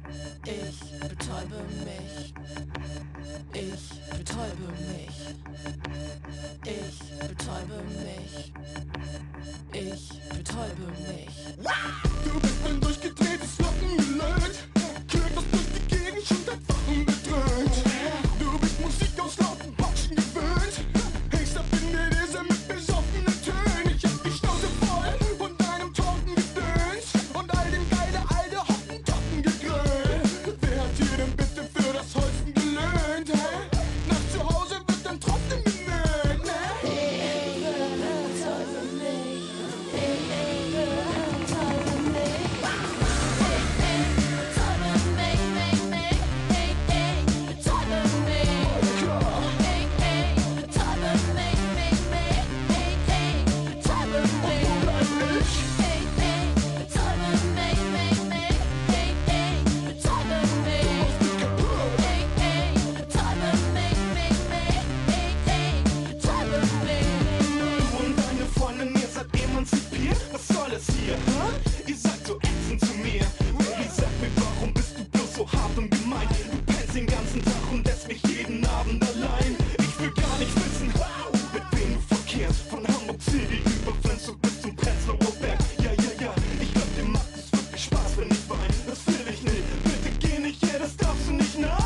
Ich betäube mich. Ich betäube mich. Ich betäube mich. Ich betäube mich. Du bist ein durchgedrehtes Lockengelöt. Klingt das durch die Gegend schon seit Wochen bedröhnt. Du bist Musik aus lauten Boxen gewöhnt. Hängst ab in der Dese mit besoffenen Tönen. Ich hab die Schnauze voll von deinem Tortengedöns und all dem geile alte Hottentotten-Gegröl. Wer hat dir denn bitte für das Holzen gelöhnt, hä? Nach zu Hause wird dann trotzdem genöhnt, ne? Was soll es hier, hä? Ihr seid so ätzend zu mir. Baby, sag mir, warum bist du bloß so hart und gemein? Du pennst den ganzen Tag und lässt mich jeden Abend allein. Ich will gar nicht wissen, mit wem du verkehrst. Von Hamburg City über Flensburg bis zum Prenzlauer Berg. Ja, ich glaub, dir macht es wirklich Spaß, wenn ich wein. Das will ich nicht, bitte geh nicht, ja, das darfst du nicht, nein.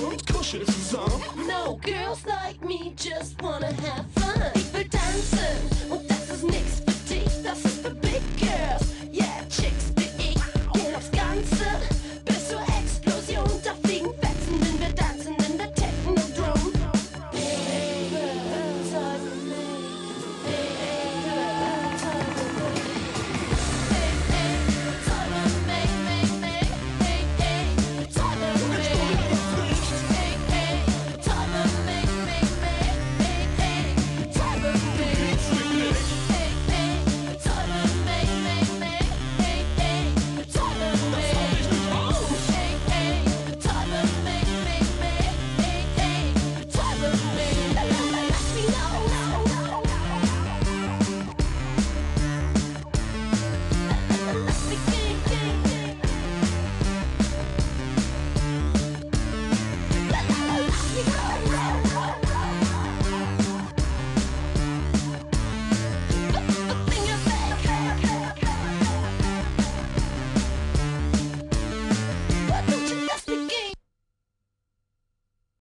No girls like me just wanna have fun. Ich will tanzen.